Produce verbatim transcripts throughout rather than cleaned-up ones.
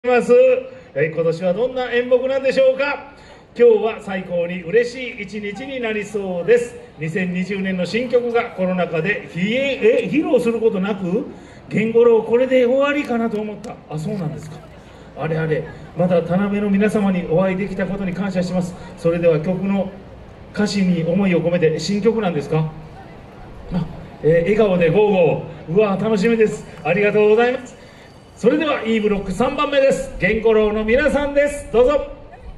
ます。今年はどんな演目なんでしょうか。今日は最高に嬉しい一日になりそうです。にせんにじゅうねんの新曲がコロナ禍で披え披露することなく、源五郎これで終わりかなと思った。あ、そうなんですか。あれあれ、まだ田辺の皆様にお会いできたことに感謝します。それでは曲の歌詞に思いを込めて、新曲なんですか。あ、えー、笑顔でゴーゴー。うわ、楽しみです。ありがとうございます。それでは E ブロックさんばんめです。源五郎の皆さんです。どうぞ。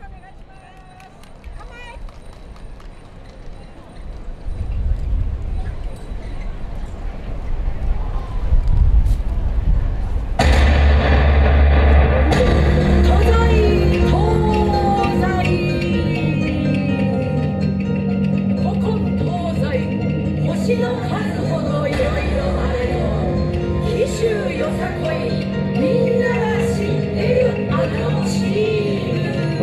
星の数ほどいろいろあれど、紀州よさこいみんなが知ってるあの地。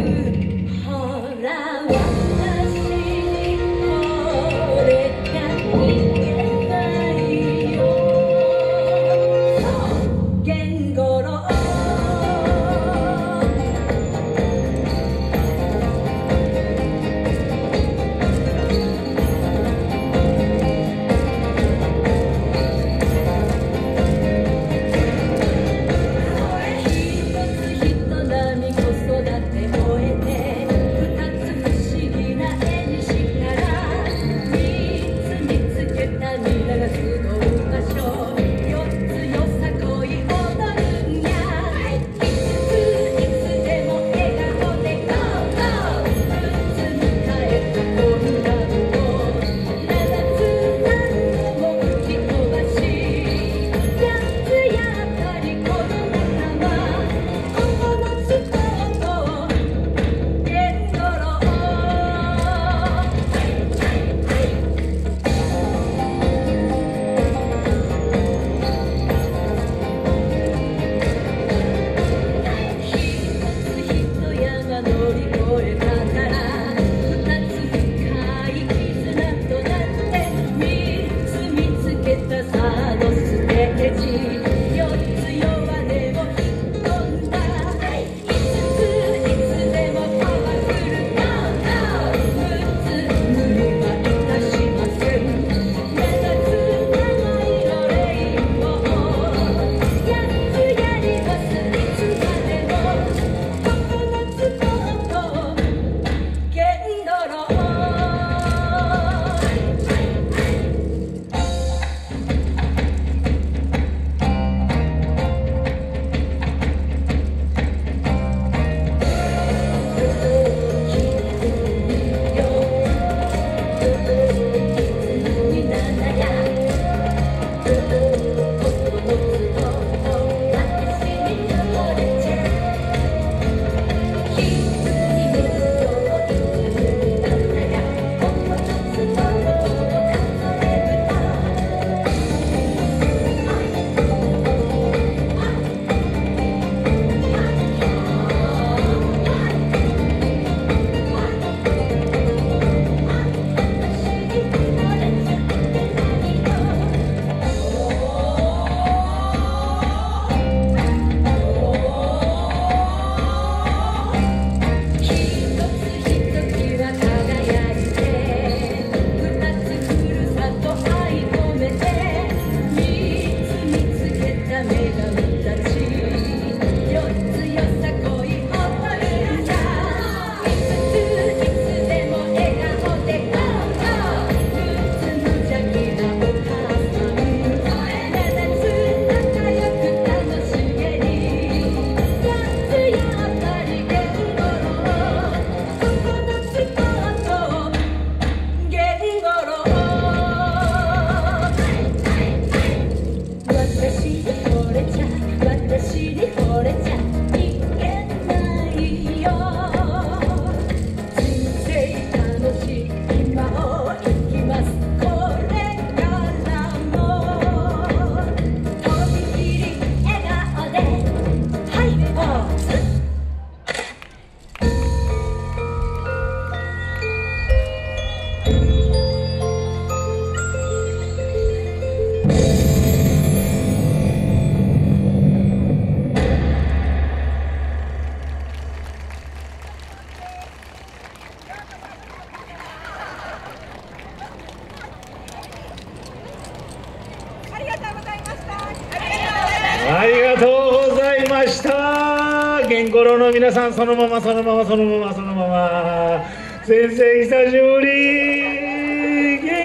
ました健五郎の皆さん、そのままそのままそのままそのまま。先生久しぶり。